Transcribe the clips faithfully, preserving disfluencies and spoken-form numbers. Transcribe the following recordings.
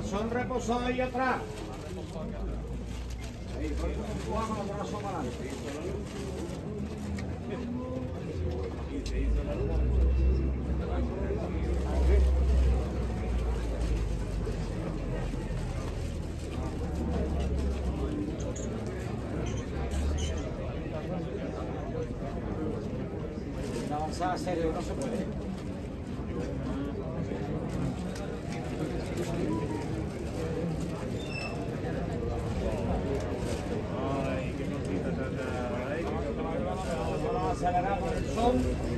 Corazón reposado ahí atrás. Ahí, vamos los brazos para adelante. Una avanzada serio, no se puede. Aceleramos el sol.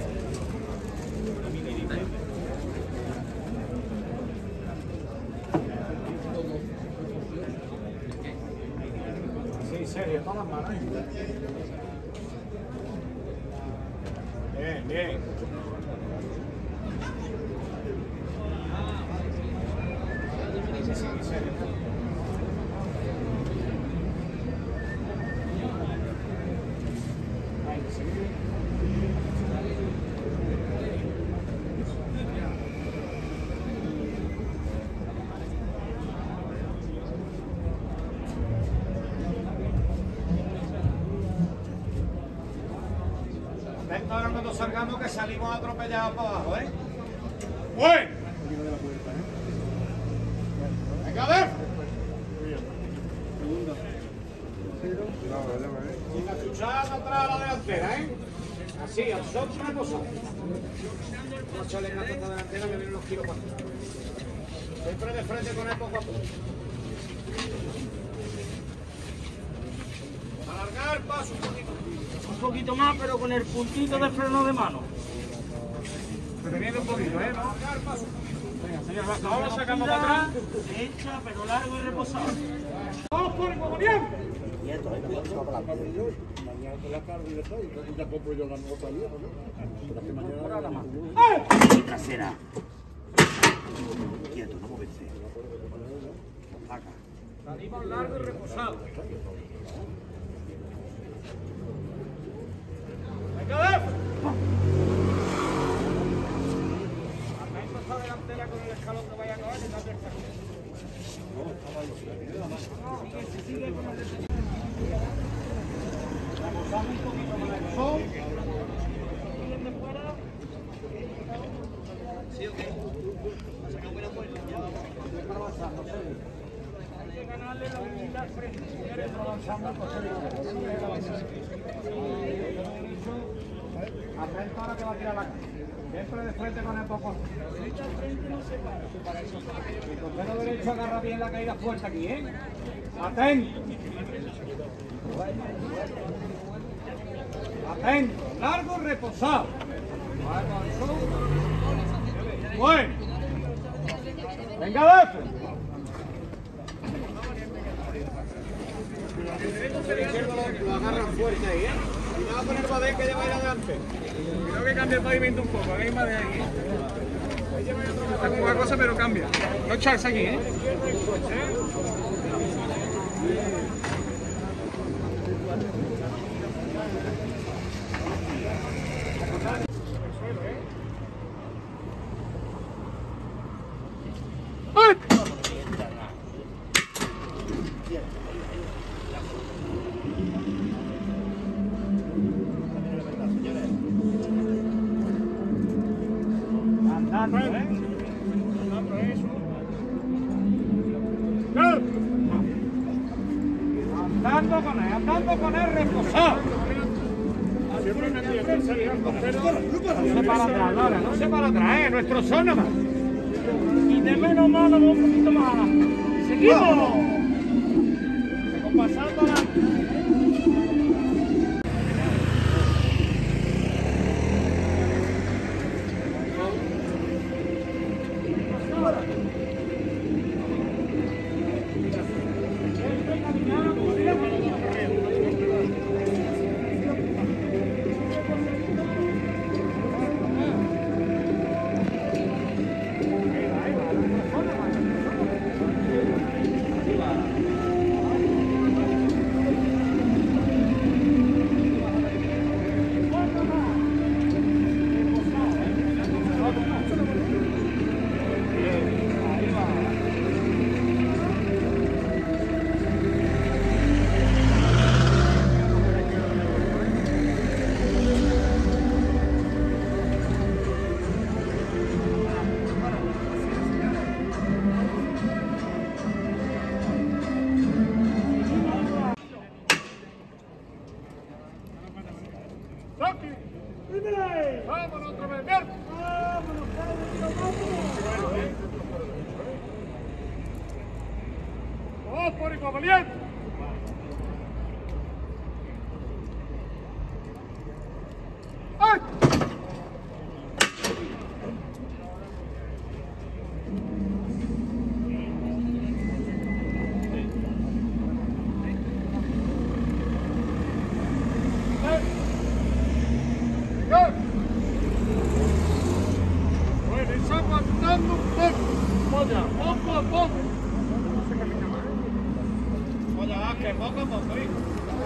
Sí, serio, todas las manos. Bien, bien. Sí, sí, serio. Ahora cuando salgamos que salimos atropellados para abajo, ¿eh? ¡Bueno! ¡Venga, a ver! Sin achuchar atrás a la delantera, ¿eh? Así, al sol reposado. Vamos a echarle gato a esta delantera que vienen unos kilos para atrás. Siempre de frente con él poco a poco. Alargar el paso un poquito. Un poquito más, pero con el puntito de freno de mano. Deteniendo un poquito, ¿eh? Alargar el paso un poquito. Venga, señor, Ahora sacamos para atrás. Derecha, pero largo y reposado. ¡Vamos por el movimiento! Mañana te la cargo y después y ya compro yo la nota vieja, ¿no? Pero que mañana la mano. Y trasera. Quieto, no moverse. Acá. Salimos largo y reposado. ¡Venga, a ver! Atento a esta delantera con el escalón que vaya a acabar, que está cerca. Sigue, sigue con el detenido. Reposamos un poquito con el sol. ¿Sí o qué? Saca buena vuelta, ya vamos. Para avanzar, no sé. Hay que ganarle la velocidad al frente. Siempre avanzando, pues atento ahora que va a tirar la cara. Siempre de frente con el poco. Derecha al frente no se para. El costero derecho agarra bien la caída fuerte aquí, ¿eh? Atento. Atento. Largo, reposado. Bueno. Venga, Defe. El izquierdo lo agarran fuerte ahí, ¿eh? Cuidado con el badén que lleva ahí adelante. Creo que cambia el pavimento un poco, hay más de aquí. Está como una cosa, pero cambia. No echarse aquí, ¿eh? Andando, ¿eh? Andando con él, andando con él, reposado. No se para atrás, Laura, no se para atrás, ¿eh? Nuestro son nomás. Y de menos mano, un poquito más. ¡Seguimos! Compasando la... Todos por igual valiente. ¡Ay! Bueno, y aguantando un poco. Vaya, poco a poco. Oye, Vázquez, poco a poco, hijo.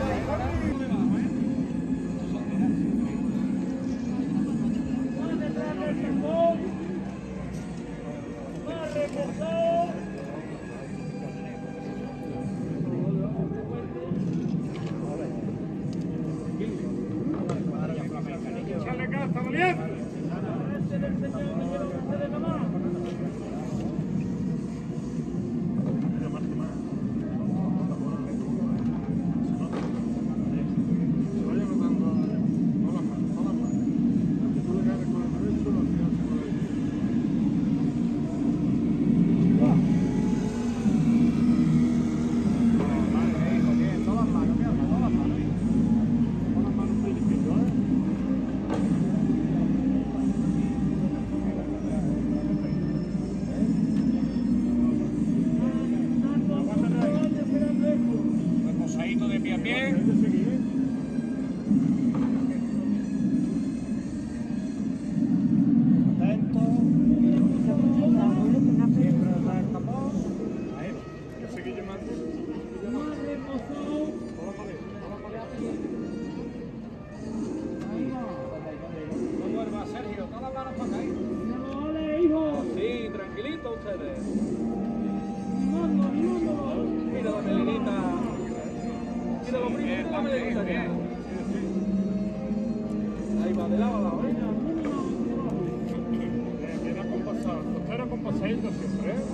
¡Echarle casa, valiente! Reposadito de pie a pie. Atento. Siempre detrás del tapón. Ahí va. Yo seguí llamando. No muerva, Sergio. Todas las manos para acá. Sí, tranquilito ustedes. Mira la melenita. Mira lo primero, la melenita. Ahí va, de lado a lado, ¿eh? Viene a compasar. Usted era compasadito siempre, ¿eh?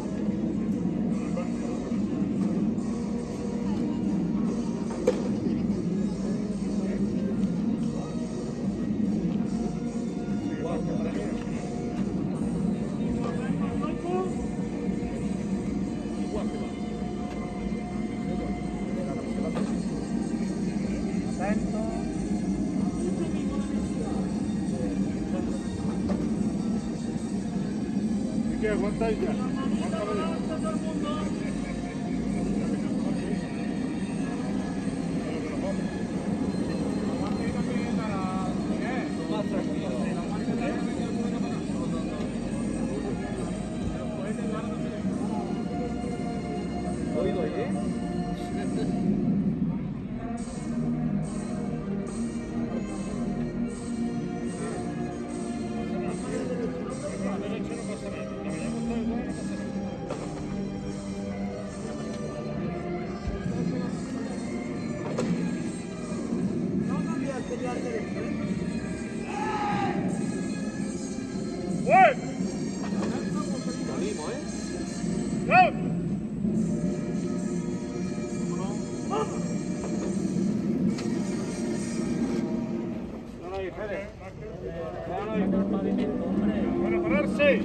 Igual que para mí. Igual que va. Atento. ¿Y qué? ¿Aguantáis ya? Aguántalo ya. Más tranquilo. Oído, ¿eh? A la derecha no pasa nada. La mañana está igual, no pasa nada. ¡Bueno! Salimos, ¿eh? ¡Ya! No, no, Fede. ¡Para pararse!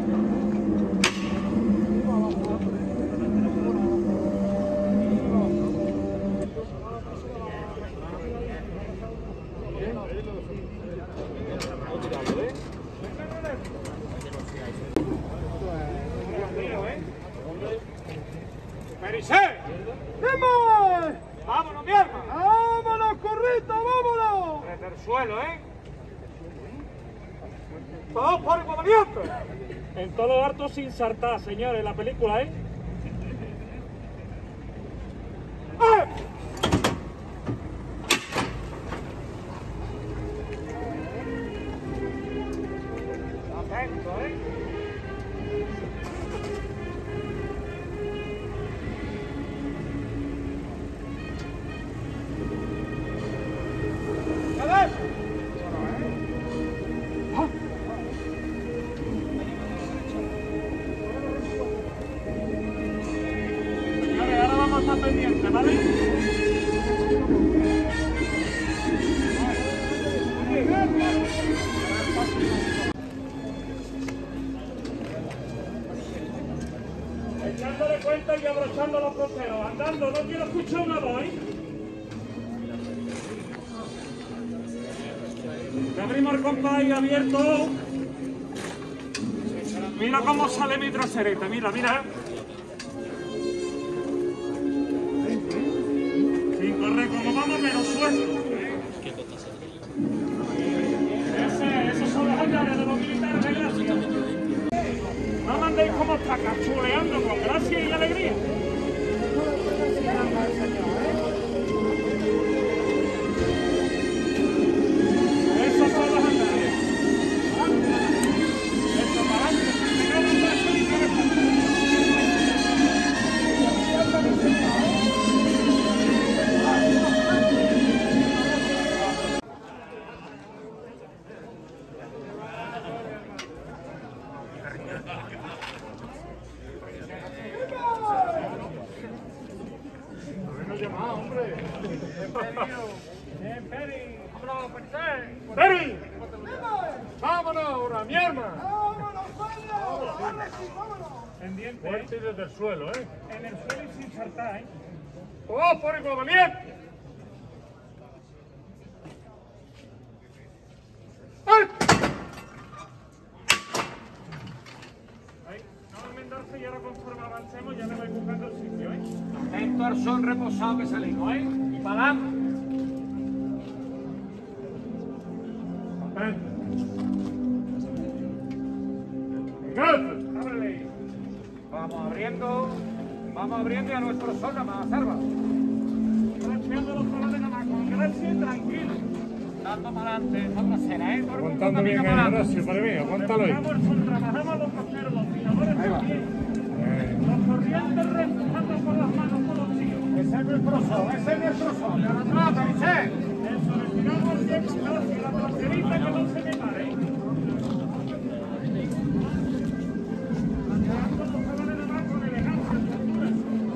¡Perisé! ¡Vamos! ¡Vámonos, mi arma! ¡Vámonos, corrito, vámonos! Desde el suelo, ¿eh? ¡Todos por igual valiente! En todo lo harto sin saltar, señores, la película, ¿eh? ¡Eh! Atento, ¿eh? ¿Qué ves? Señores, ahora vamos a estar pendientes, ¿vale? Echándole cuenta y abrochando los costeros. Andando, no quiero escuchar una voz, ¿eh? Abrimos el compás y abierto. Mira cómo sale mi trasereta, mira, mira. Sin correr, como vamos menos suelto. Ese, esos son los hogares de los militares de Gracia. No mandéis como está cachuleando con gracia y alegría. Esos son los andares. Eso para adelante, se me queda un brazo y cabeza. ¡Peri! ¡Vámonos ahora, mi arma! ¡Vámonos, vámonos! Pendiente, Fuerte y desde el suelo, ¿eh? en el suelo y sin saltar, ¿eh? ¡Oh, por igual valiente! ¡Ay! Ahí, no enmendarse y ahora conforme avancemos ya le voy buscando el sitio, ¿eh? Atento al sol reposado que salimos, ¿eh? Y para adelante. Ábrele. Vamos abriendo, vamos abriendo y a nuestro sol nada más, salva. Rancheando los colores nada más, con gracia y tranquilo. Dando para adelante, esa trasera, ¿eh? Todo el mundo Aguantando bien camina el para adelante. brazo, para mí, aguántalo ahí. Trabajamos el sol, trabajamos los costeros, los tiradores también. Los corrientes respujando con las manos por los tíos. Ese es nuestro sol, ese es nuestro sol. ¡Ya no trata, dice! Eso, le tiramos el tiempo y la traserita que no se me pare. Rancheando los colores nada más con elegancia y cultura.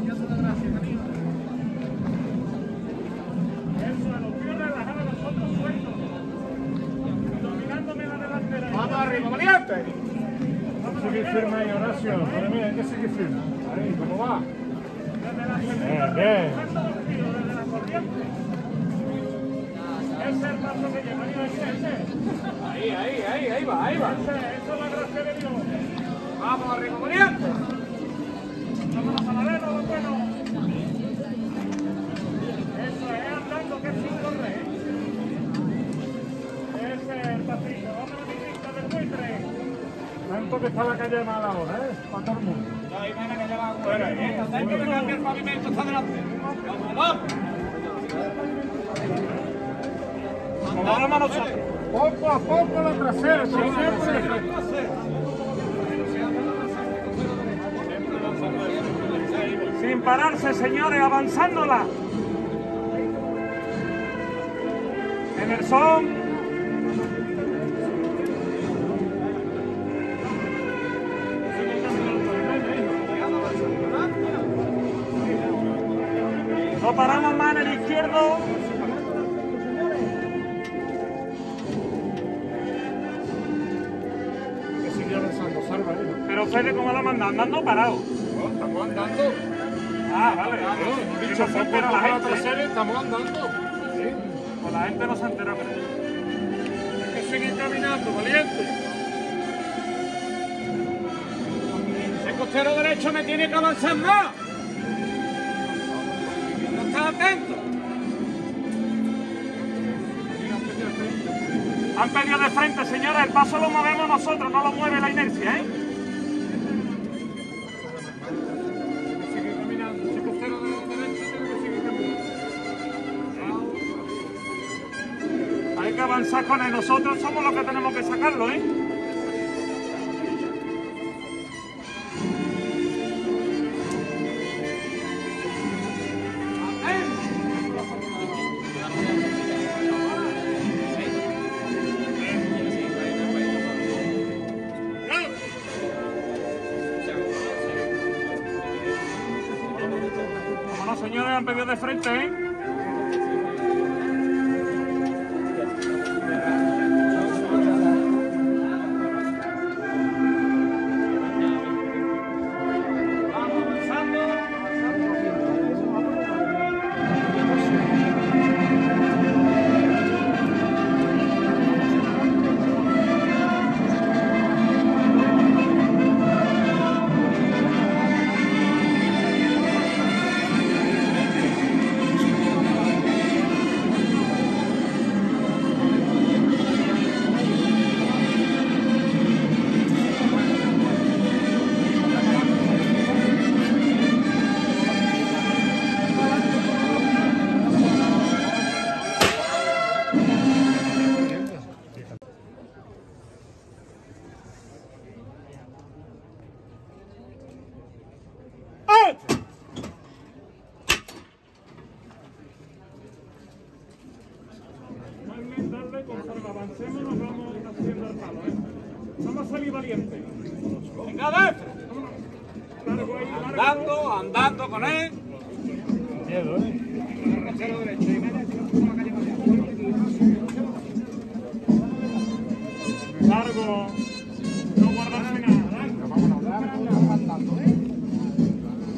Eso, los tíos relajados, nosotros sueltos. Dominándome la delantera. ¡Vamos arriba, valiente! Sigue firme ahí, Horacio. Para mí, hay que seguir firme. Ahí, ¿cómo va? Desde la Bien, bien. buscando los tiros, desde la corriente. Ese es el paso que lleva, mira, mira, ese. Ahí, ahí, ahí, ahí va, ahí va. Ese, eso es la gracia de Dios. ¡Vamos arriba, valiente! Vámonos a la vela, lo bueno. Eso es, andando que es sin correr. Ese es el pasito. Vámonos, mi vista del buitre. Tanto que está la calle mala ahora, ¿eh? Para todo el mundo. Ya, ahí viene que lleva fuera, ¿eh? Atento que cambia el pavimento, está adelante. ¡Vamos, vamos! Como vamos nosotros. Poco a poco la trasera, pero siempre de frente. Sin pararse, señores, avanzándola. En el son. No paramos más en el izquierdo. Que sigue avanzando, salva ahí. Pero Fede, ¿cómo la manda? Andando parado. No, estamos andando. Ah, vale. He dicho, No se poco a entera poco la la gente. trasera, estamos andando. Sí. Pues la gente no se entera. Hay que seguir caminando, valiente. Ese costero derecho me tiene que avanzar más. No estás atento. Han pedido de frente, señores. El paso lo movemos nosotros, no lo mueve la inercia, ¿eh? Sigue caminando. Ese costero de la derecha tiene que seguir caminando. Hay que avanzar con él. Nosotros somos los que tenemos que sacarlo, ¿eh? Vámonos, señores, han pedido de frente, ¿eh? Vamos avanzando. hacemos, nos vamos haciendo el palo, ¿eh? Vamos a salir valientes. Venga, Def. Largo ahí, largo. Andando, andando con él. Miedo, ¿eh? Cero derecho.